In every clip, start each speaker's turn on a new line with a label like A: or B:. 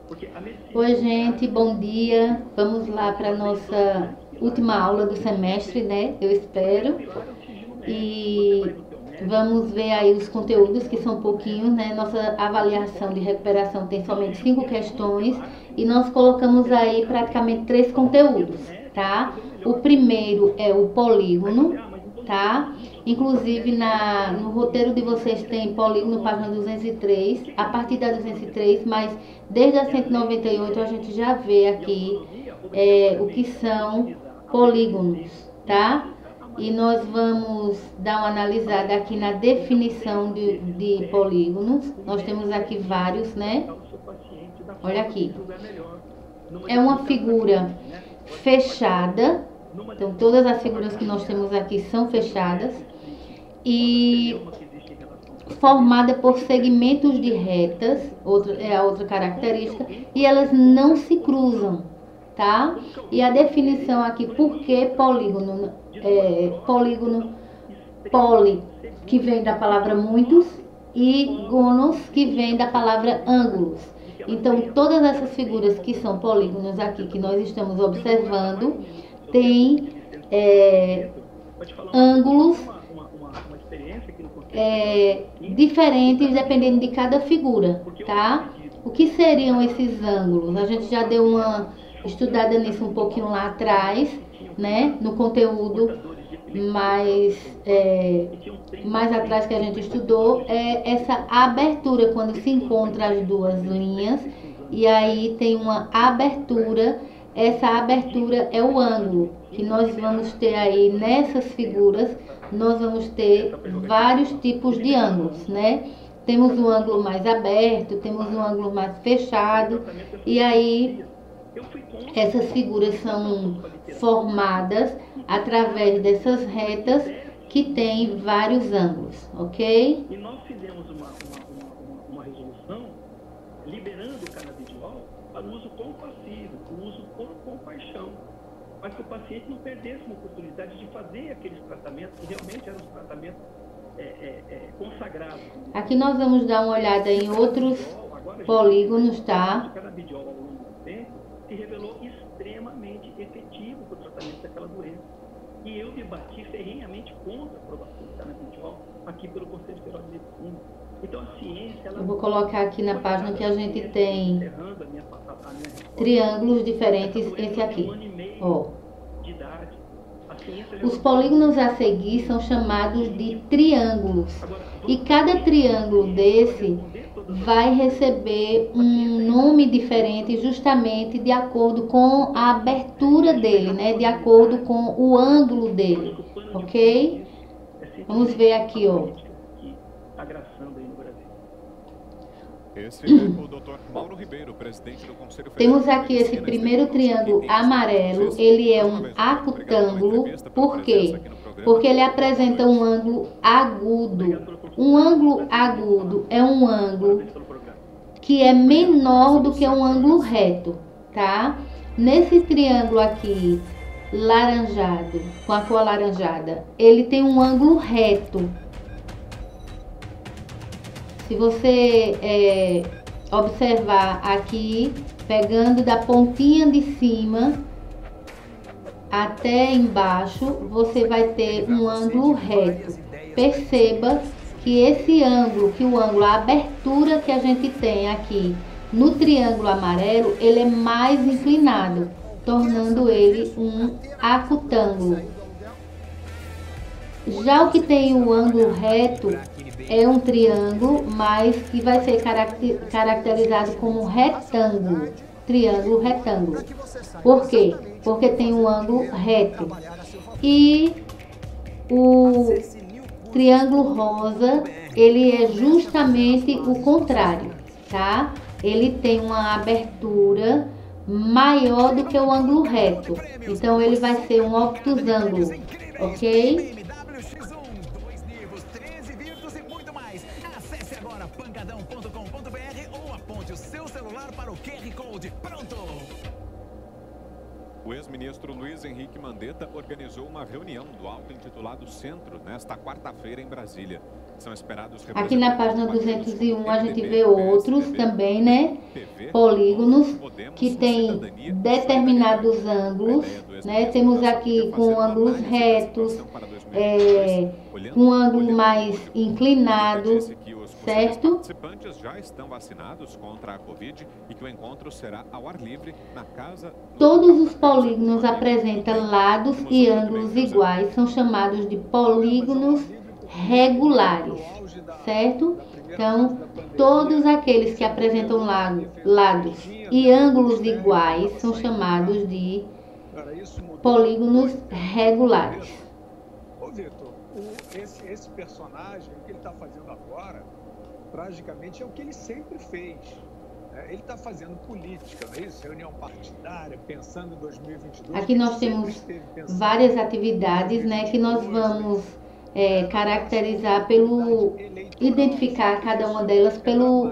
A: Oi, gente, bom dia. Vamos lá para a nossa última aula do semestre, né? Eu espero. E vamos ver aí os conteúdos, que são pouquinhos, né? Nossa avaliação de recuperação tem somente 5 questões e nós colocamos aí praticamente 3 conteúdos, tá? O primeiro é o polígono, tá? Inclusive no roteiro de vocês tem polígono, página 203, a partir da 203, mas desde a 198 a gente já vê aqui o que são polígonos, tá? E nós vamos dar uma analisada aqui na definição de polígonos. Nós temos aqui vários, né? Olha aqui. É uma figura fechada. Então, todas as figuras que nós temos aqui são fechadas. E formada por segmentos de retas, é a outra característica, e elas não se cruzam, tá? E a definição aqui, por que polígono? Polígono, poli, que vem da palavra muitos, e gonos, que vem da palavra ângulos. Então, todas essas figuras que são polígonos aqui, que nós estamos observando, têm ângulos diferentes dependendo de cada figura, tá? O que seriam esses ângulos? A gente já deu uma estudada nisso um pouquinho lá atrás, né? No conteúdo mais atrás que a gente estudou, é essa abertura, quando se encontra as duas linhas e aí tem uma abertura. Essa abertura é o ângulo que nós vamos ter aí nessas figuras. Nós vamos ter vários tipos de ângulos, né? Temos um ângulo mais aberto, temos um ângulo mais fechado, e aí essas figuras são formadas através dessas retas que têm vários ângulos, ok?
B: E nós fizemos uma resolução liberando o canabidiol para o uso compassivo, o uso com compaixão, para que o paciente não perdesse uma oportunidade de fazer aqueles tratamentos que realmente eram os tratamentos consagrados.
A: Aqui nós vamos dar uma olhada em outros polígonos, tá?
B: O canabidiol, ao longo do tempo, se revelou extremamente efetivo para o tratamento daquela doença. E eu debati ferrenhamente contra a aprovação do canabidiol aqui pelo Conselho Federal de Medicina. Então, a ciência... Eu
A: vou colocar aqui na página que a gente tem triângulos diferentes, esse aqui, ó. Os polígonos a seguir são chamados de triângulos. E cada triângulo desse vai receber um nome diferente justamente de acordo com a abertura dele, né? De acordo com o ângulo dele, ok? Vamos ver aqui, ó.
C: Esse é o Dr. Mauro Ribeiro, presidente do Conselho Federal.
A: Temos aqui esse primeiro triângulo amarelo, ele é um acutângulo. Por quê? Porque ele apresenta um ângulo agudo. Um ângulo agudo é um ângulo que é menor do que um ângulo reto, tá? Nesse triângulo aqui, laranjado, com a cor alaranjada, ele tem um ângulo reto. Se você observar aqui, pegando da pontinha de cima até embaixo, você vai ter um ângulo reto. Perceba que esse ângulo, a abertura que a gente tem aqui no triângulo amarelo, ele é mais inclinado, tornando ele um acutângulo. Já o que tem o ângulo reto é um triângulo, mas que vai ser caracterizado como retângulo. Triângulo retângulo. Por quê? Porque tem um ângulo reto. E o triângulo rosa, ele é justamente o contrário, tá? Ele tem uma abertura maior do que o ângulo reto. Então, ele vai ser um obtusângulo, ok?
C: O ex-ministro Luiz Henrique Mandetta organizou uma reunião do auto-intitulado Centro nesta quarta-feira em Brasília. São esperados
A: aqui na página 201 a gente vê outros também, né? Polígonos que tem determinados ângulos, né? Temos aqui com ângulos retos, com ângulo mais inclinado, certo?
C: Os participantes já estão vacinados contra a Covid e que o encontro será ao ar livre na casa.
A: Todos os polígonos apresentam lados e ângulos iguais, são chamados de polígonos regulares, certo? Então, todos aqueles que apresentam lados e ângulos iguais são chamados de polígonos regulares.
D: Ô, Vitor, esse personagem, o que ele está fazendo agora, tragicamente, é o que ele sempre fez. Ele está fazendo política, não é isso? Reunião partidária, pensando em 2022.
A: Aqui nós temos várias atividades, né, que nós vamos caracterizar pelo, identificar cada uma delas pelo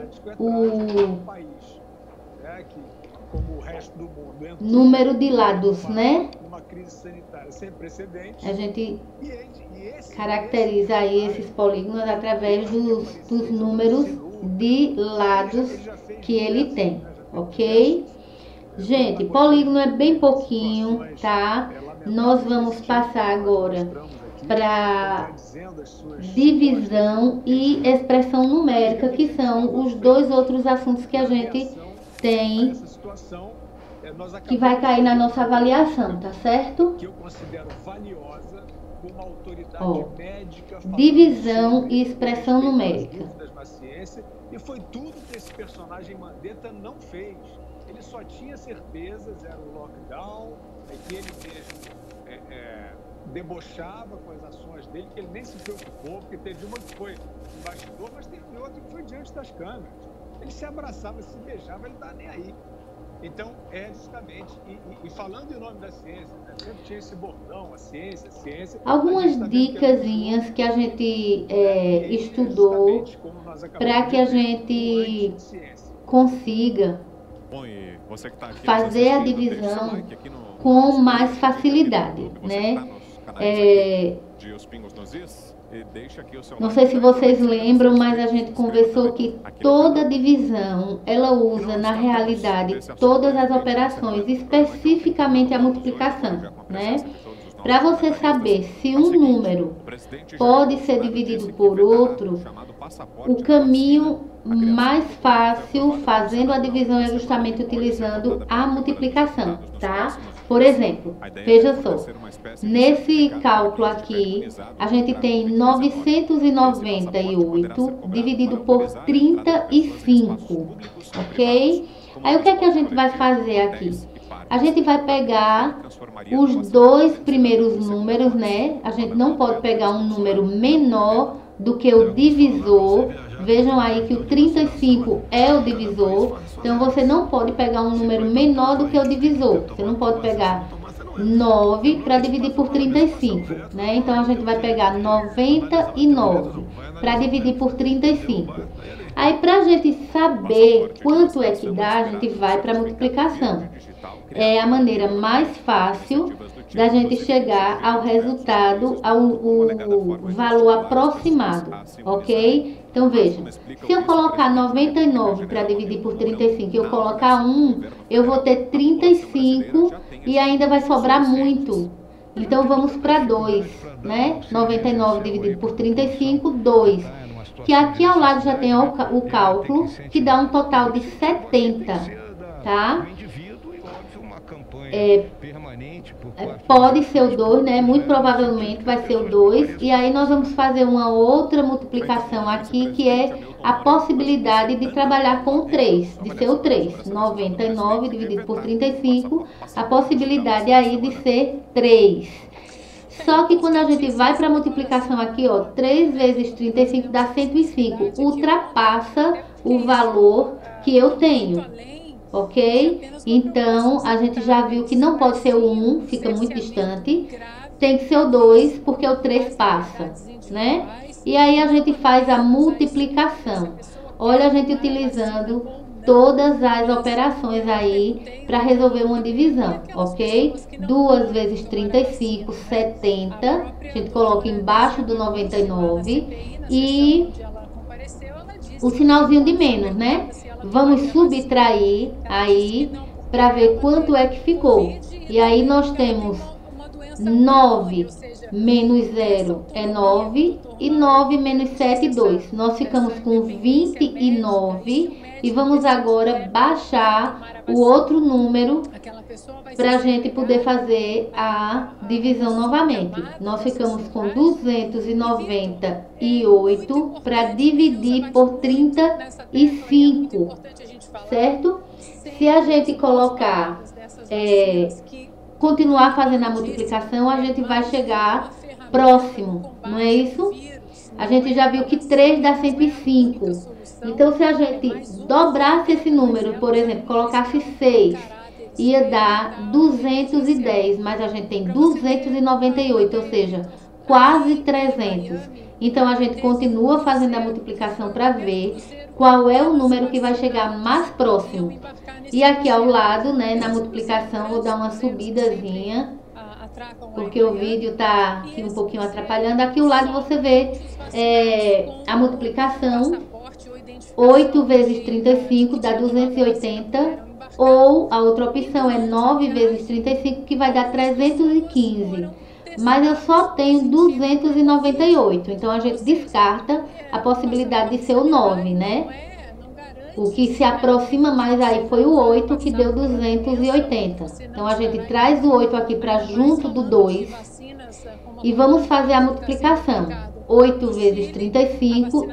A: número de lados, né?
D: Uma crise sanitária sem precedentes.
A: A gente caracteriza aí esses polígonos através dos números de lados que ele tem, ok? Gente, polígono é bem pouquinho, tá? Nós vamos passar agora para divisão e expressão numérica, que são os dois outros assuntos que a gente tem, que vai cair na nossa avaliação, tá certo?
D: Que eu considero valiosa como autoridade médica.
A: Divisão e expressão numérica.
D: E foi tudo que esse personagem Mandetta não fez. Ele só tinha certezas, era o lockdown, que ele mesmo debochava com as ações dele, que ele nem se preocupou, porque teve uma que foi no bastidor, mas teve outra que foi diante das câmeras. Ele se abraçava, se beijava, ele não estava nem aí. Então, justamente, e falando em nome da ciência, né, sempre tinha esse bordão, a ciência.
A: Algumas dicasinhas que a gente estudou para que a gente consiga fazer a divisão com mais facilidade, né? Não sei se vocês lembram, mas a gente conversou que toda divisão, ela usa na realidade todas as operações, especificamente a multiplicação, né? Para você saber se um número pode ser dividido por outro, o caminho mais fácil fazendo a divisão é justamente utilizando a multiplicação, tá? Por exemplo, veja só, nesse cálculo aqui, a gente tem 998 dividido por 35, ok? Aí o que é que a gente vai fazer aqui? A gente vai pegar os dois primeiros números, né? A gente não pode pegar um número menor do que o divisor. Vejam aí que o 35 é o divisor. Então, você não pode pegar um número menor do que o divisor. Você não pode pegar 9 para dividir por 35, né? Então, a gente vai pegar 99 para dividir por 35. Aí, para a gente saber quanto é que dá, a gente vai para a multiplicação. É a maneira mais fácil da gente chegar ao resultado, ao valor aproximado, ok? Então, veja, se eu colocar 99 para dividir por 35 e eu colocar 1, eu vou ter 35 e ainda vai sobrar muito. Então, vamos para 2, né? 99 dividido por 35, 2. Que aqui ao lado já tem o cálculo, que dá um total de 70, tá? Pode ser o 2, né? Muito provavelmente vai ser o 2. E aí nós vamos fazer uma outra multiplicação aqui, que é a possibilidade de trabalhar com o 3, de ser o 3. 99 dividido por 35, a possibilidade aí de ser 3. Só que quando a gente vai para a multiplicação aqui, ó, 3 vezes 35 dá 105. Ultrapassa o valor que eu tenho. Ok? Então, a gente já viu que não pode ser o 1, fica muito distante. Tem que ser o 2, porque o 3 passa, né? E aí a gente faz a multiplicação. Olha a gente utilizando todas as operações aí para resolver uma divisão, ok? 2 vezes 35, 70. A gente coloca embaixo do 99 e o sinalzinho de menos, né? Vamos subtrair aí para ver quanto é que ficou. E aí nós temos 9 menos 0 é 9 e 9 menos 7, 2. Nós ficamos com 29 e vamos agora baixar o outro número para a gente poder fazer a divisão novamente. Nós ficamos com 298 para dividir por 35, certo? Se a gente colocar, continuar fazendo a multiplicação, a gente vai chegar próximo, não é isso? A gente já viu que 3 dá 105. Então, se a gente dobrasse esse número, por exemplo, colocasse 6, ia dar 210, mas a gente tem 298, ou seja, quase 300. Então, a gente continua fazendo a multiplicação para ver qual é o número que vai chegar mais próximo. E aqui ao lado, né, na multiplicação, vou dar uma subidazinha, porque o vídeo tá aqui um pouquinho atrapalhando. Aqui ao lado você vê a multiplicação. 8 vezes 35 dá 280, ou a outra opção é 9 vezes 35, que vai dar 315. Mas eu só tenho 298, então a gente descarta a possibilidade de ser o 9, né? O que se aproxima mais aí foi o 8, que deu 280. Então, a gente traz o 8 aqui para junto do 2 e vamos fazer a multiplicação. 8 vezes 35,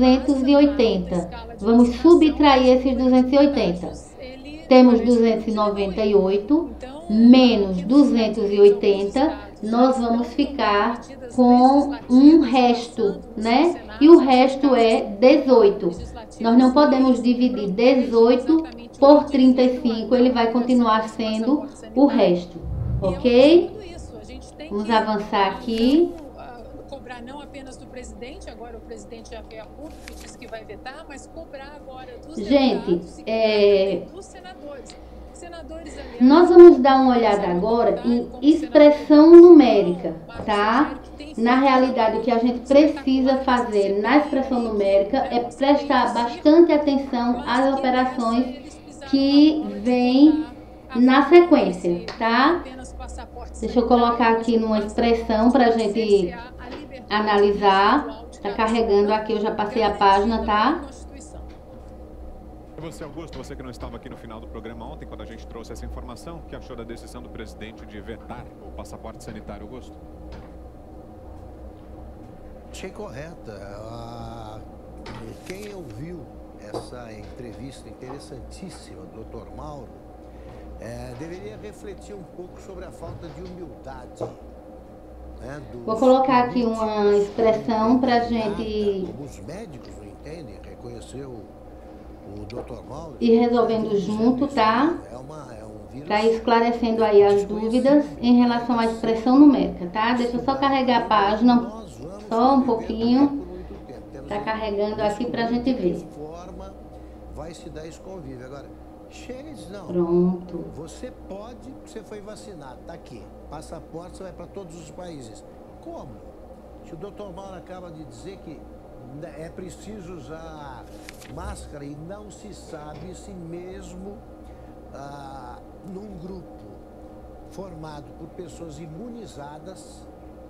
A: 280. Vamos subtrair esses 280. Temos 298 menos 280. Nós vamos ficar com um resto, né? E o resto é 18. Nós não podemos dividir 18 por 35, ele vai continuar sendo o resto, ok? Vamos avançar aqui.
E: Cobrar não apenas do presidente, agora o presidente já veio a público e disse que vai vetar, mas cobrar agora dos deputados e dos senadores.
A: Nós vamos dar uma olhada agora em expressão numérica, tá? Na realidade, o que a gente precisa fazer na expressão numérica é prestar bastante atenção às operações que vêm na sequência, tá? Deixa eu colocar aqui numa expressão para a gente analisar. Tá carregando aqui, eu já passei a página, tá?
C: E você, Augusto, você que não estava aqui no final do programa ontem, quando a gente trouxe essa informação, o que achou da decisão do presidente de vetar o passaporte sanitário, Augusto?
F: Achei correta. Quem ouviu essa entrevista interessantíssima do Dr. Mauro deveria refletir um pouco sobre a falta de humildade.
A: Vou colocar aqui uma expressão para a gente...
F: Os médicos não entendem, reconhecer o Dr. Mauro.
A: E resolvendo junto, tá? Para esclarecendo aí as dúvidas em relação à expressão numérica, tá? Deixa eu só carregar a página, só um pouquinho. Tá carregando aqui para a gente ver.
F: Vai se dar esse convívio. Agora, chega e diz, não.
A: Pronto.
F: Você pode, você foi vacinado, tá aqui. Passaporte, você vai para todos os países. Como? Se o Dr. Mauro acaba de dizer que é preciso usar máscara e não se sabe se mesmo num grupo formado por pessoas imunizadas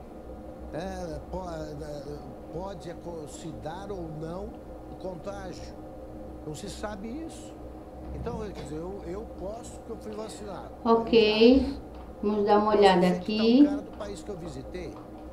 F: pode se dar ou não o contágio. Não se sabe isso. Então, quer dizer, eu posso porque eu fui vacinado.
A: Ok, vamos dar uma olhada aqui.
F: O cara do país que eu visitei.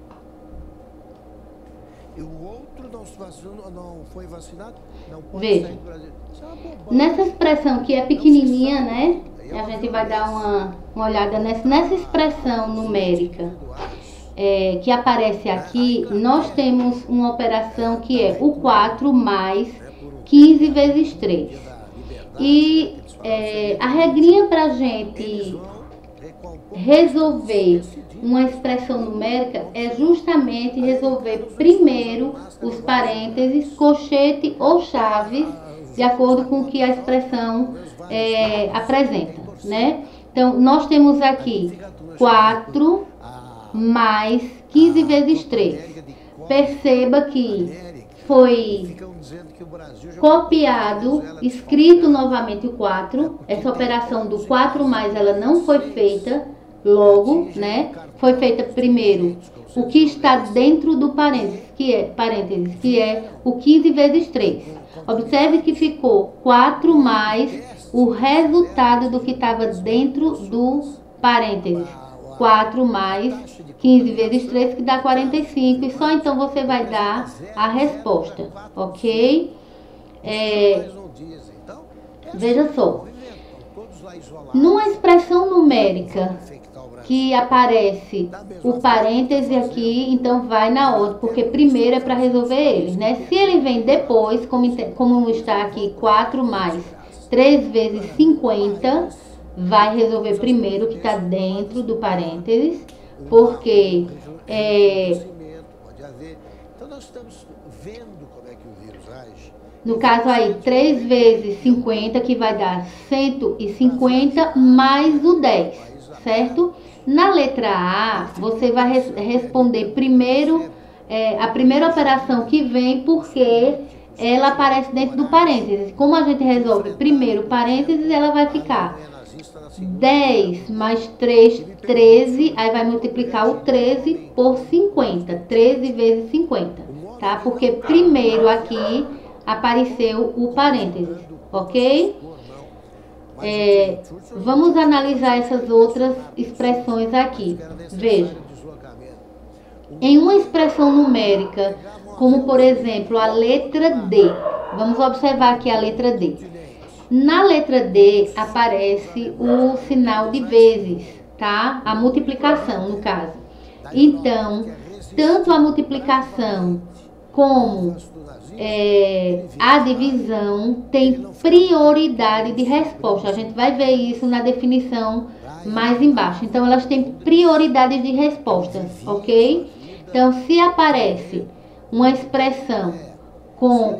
F: E o outro não foi vacinado, não pode
A: Veja,
F: sair do Brasil. Isso é uma bobagem.
A: Nessa expressão que é pequenininha, né? A gente vai dar uma olhada nessa expressão numérica que aparece aqui. Nós temos uma operação que é o 4 mais 15 vezes 3. E a regrinha para a gente resolver uma expressão numérica é justamente resolver primeiro os parênteses, colchete ou chaves de acordo com o que a expressão apresenta, né? Então, nós temos aqui 4 mais 15 vezes 3. Perceba que foi copiado, escrito novamente o 4. Essa operação do 4 mais, ela não foi feita logo, né? Foi feita primeiro o que está dentro do parênteses, que é o 15 vezes 3. Observe que ficou 4 mais o resultado do que estava dentro do parênteses. 4 mais 15 vezes 3, que dá 45. E só então você vai dar a resposta, ok? Veja só. Numa expressão numérica que aparece o parêntese aqui, então vai na ordem, porque primeiro é para resolver eles, né? Se ele vem depois, como está aqui 4 mais 3 vezes 50, vai resolver primeiro o que está dentro do parênteses, porque
F: Então nós estamos vendo como é que o vírus age.
A: No caso aí, 3 vezes 50, que vai dar 150 mais o 10, certo? Na letra A, você vai responder primeiro a primeira operação que vem, porque ela aparece dentro do parênteses. Como a gente resolve primeiro o parênteses, ela vai ficar 10 mais 3, 13, aí vai multiplicar o 13 por 50, 13 vezes 50, tá? Porque primeiro aqui apareceu o parênteses, ok? Vamos analisar essas outras expressões aqui. Veja, em uma expressão numérica, como por exemplo a letra D, vamos observar aqui a letra D. Na letra D aparece o sinal de vezes, tá? A multiplicação, no caso. Então, tanto a multiplicação como a divisão tem prioridade de resposta. A gente vai ver isso na definição mais embaixo. Então, elas têm prioridade de resposta, ok? Então, se aparece uma expressão com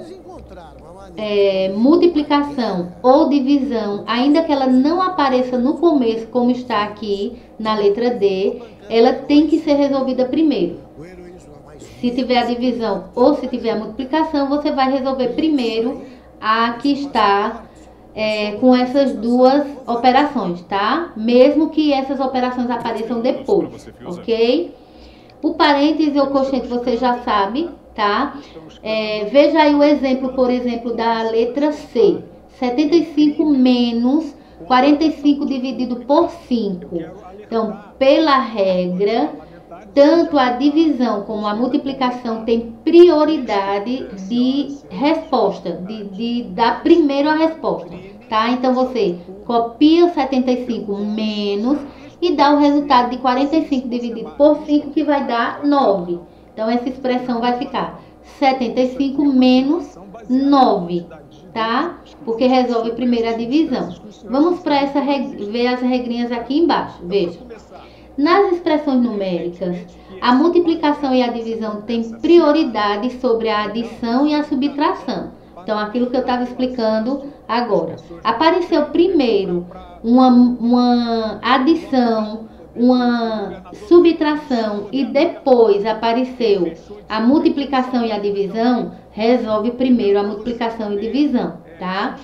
A: multiplicação ou divisão, ainda que ela não apareça no começo, como está aqui na letra D, ela tem que ser resolvida primeiro. Se tiver a divisão ou se tiver a multiplicação, você vai resolver primeiro a que está com essas duas operações, tá? Mesmo que essas operações apareçam depois, ok? O parêntese ou quociente você já sabe, tá? Veja aí o exemplo, por exemplo, da letra C. 75 menos 45 dividido por 5. Então, pela regra, tanto a divisão como a multiplicação tem prioridade de resposta, de dar primeiro a resposta, tá? Então, você copia o 75 menos e dá o resultado de 45 dividido por 5, que vai dar 9. Então, essa expressão vai ficar 75 menos 9, tá? Porque resolve primeiro a divisão. Vamos para ver as regrinhas aqui embaixo. Veja. Nas expressões numéricas, a multiplicação e a divisão têm prioridade sobre a adição e a subtração. Então, aquilo que eu estava explicando agora. Apareceu primeiro uma adição, uma subtração e depois apareceu a multiplicação e a divisão, resolve primeiro a multiplicação e divisão, tá?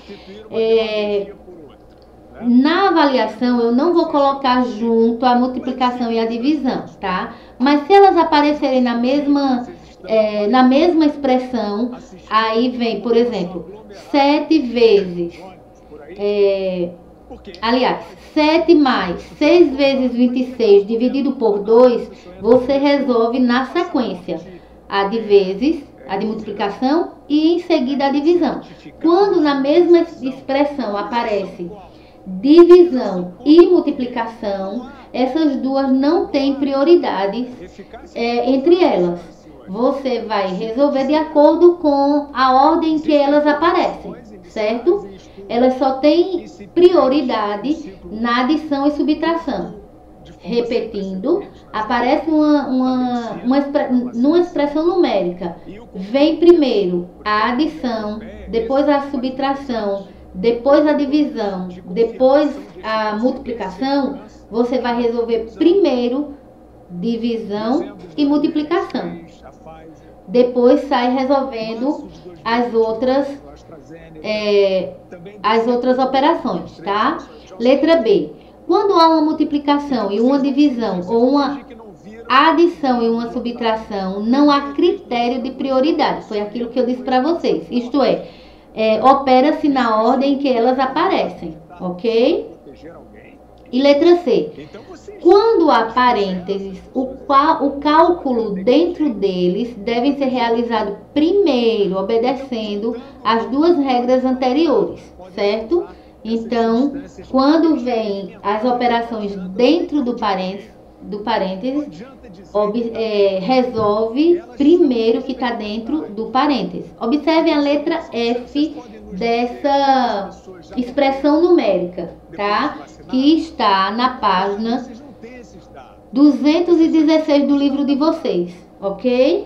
A: Na avaliação eu não vou colocar junto a multiplicação e a divisão, tá? Mas se elas aparecerem na mesma expressão, aí vem, por exemplo, 7 vezes... 7 mais 6 vezes 26 dividido por 2, você resolve na sequência a de vezes, a de multiplicação e em seguida a divisão. Quando na mesma expressão aparece divisão e multiplicação, essas duas não têm prioridade entre elas. Você vai resolver de acordo com a ordem que elas aparecem, certo? Elas só têm prioridade na adição e subtração. Repetindo, aparece numa expressão numérica. Vem primeiro a adição, depois a subtração, depois a divisão, depois a multiplicação, você vai resolver primeiro divisão e multiplicação. Depois sai resolvendo as outras operações, tá? Letra B. Quando há uma multiplicação e uma divisão, ou uma adição e uma subtração, não há critério de prioridade. Foi aquilo que eu disse para vocês. Isto é, opera-se na ordem que elas aparecem, ok? E letra C. Quando há parênteses, o cálculo dentro deles deve ser realizado primeiro, obedecendo às duas regras anteriores, certo? Então, quando vem as operações dentro do parênteses, resolve primeiro o que está dentro do parênteses. Observe a letra F dessa expressão numérica, tá? Que está na página 216 do livro de vocês, ok?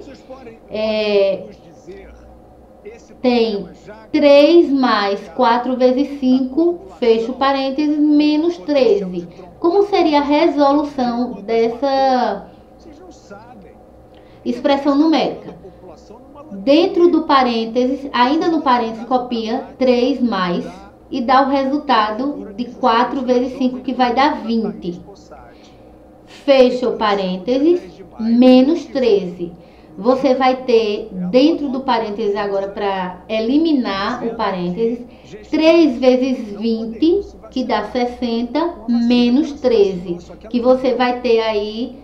A: Tem 3 mais 4 vezes 5, fecho parênteses, menos 13. Como seria a resolução dessa expressão numérica? Dentro do parênteses, ainda no parênteses, copia 3 mais e dá o resultado de 4 vezes 5, que vai dar 20. Fecha o parênteses, menos 13. Você vai ter dentro do parênteses agora, para eliminar o parênteses, 3 vezes 20, que dá 60, menos 13, que você vai ter aí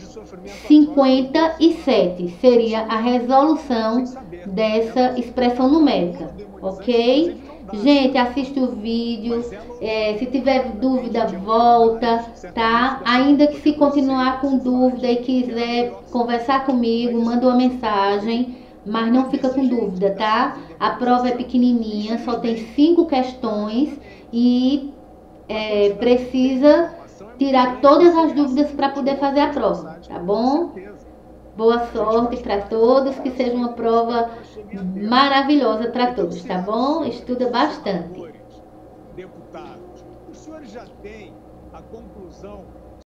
A: 57. Seria a resolução dessa expressão numérica, ok? Gente, assiste o vídeo, se tiver dúvida, volta, tá? Ainda que se continuar com dúvida e quiser conversar comigo, manda uma mensagem, mas não fica com dúvida, tá? A prova é pequenininha, só tem 5 questões e precisa tirar todas as dúvidas para poder fazer a prova, tá bom? Boa sorte para todos, que seja uma prova maravilhosa para todos, tá bom? Estuda bastante.
D: Deputados, os senhores já têm a conclusão